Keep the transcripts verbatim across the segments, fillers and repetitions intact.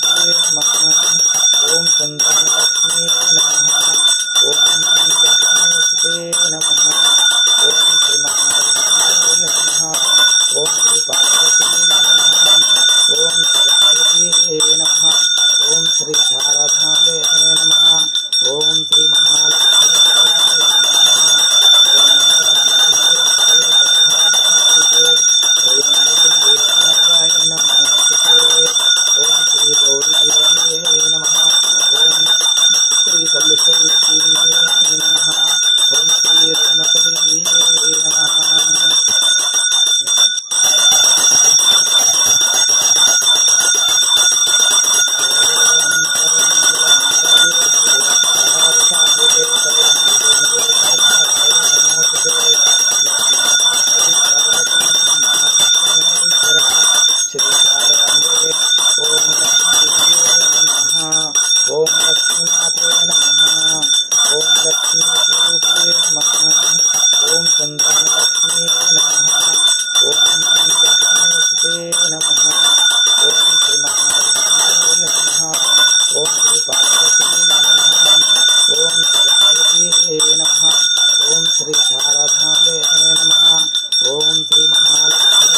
ओम संतानलक्ष्मी नमः। ओम लक्ष्मी नमः। ओम श्री महालक्ष्मी नमः। ओम श्री पार्वती नमः। ओम सरस्वती नमः। ओम श्री शारदांबे नमः। ओम श्री महालक्ष्मी ओम श्री गौरी नमः। ओम श्री कलशवती नमः। ओम श्री रत्नपदी नमः। ओम लक्ष्मीनाथे नमः। ओम लक्ष्मी स्वरूपे नमः। ओम संतानलक्ष्मी नमः। ओम लक्ष्मीपते नमः। ओम श्री महालक्ष्मी नमः। ओम श्री पार्वती नमः। ओम सरस्वती नमः। ओम श्री शारदांबे नमः। ओम श्री महालक्ष्मी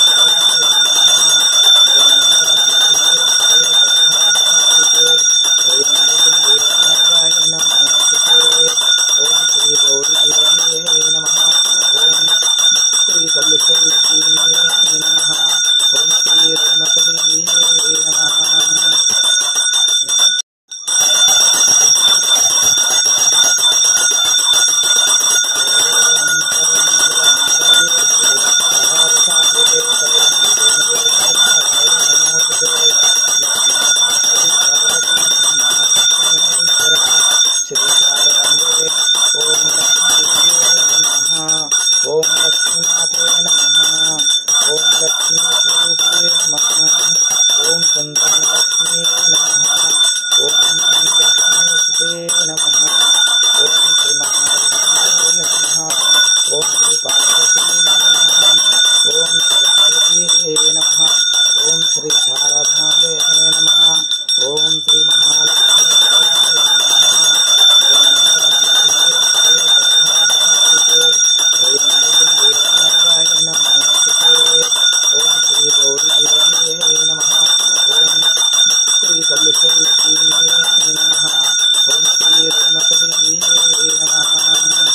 ओम श्री गौरी नमः। ओम श्री कलशवती नमः। ओम श्री रत्नपदी नमः। ओम लक्ष्मीनाथे नमः। ओम लक्ष्मी स्वरूपे नमः। ओम संतानलक्ष्मी नमः। ओम लक्ष्मीपते नमः। ओम श्री महालक्ष्मी नमः। ओम श्री पार्वती नमः। ओम सरस्वती नमः। ओम श्री शारदांबे नमः। ओम श्री महालक्ष्मी नमः। ओम श्री गौरी नमः। ओम श्री कलशवती नमः। ओम श्री रत्नपदी नमः।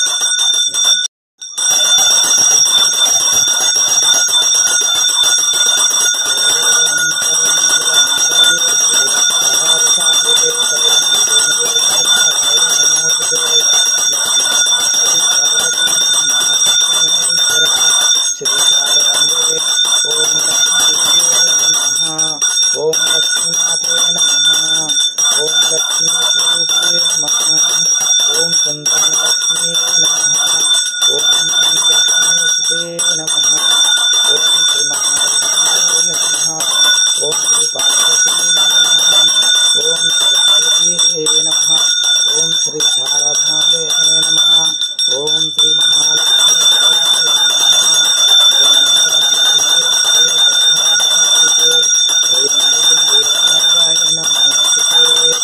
ओम लक्ष्मीनाथे नमः। ओम लक्ष्मी स्वरूपे नमः। ओम संतानलक्ष्मी नमः। ओम लक्ष्मीपते नमः। ओम श्री महालक्ष्मी नमः। ओम श्री पार्वती नमः। ओम सरस्वती नमः। ओम श्री शारदांबे नमः। ओम श्री महालक्ष्मी नमः।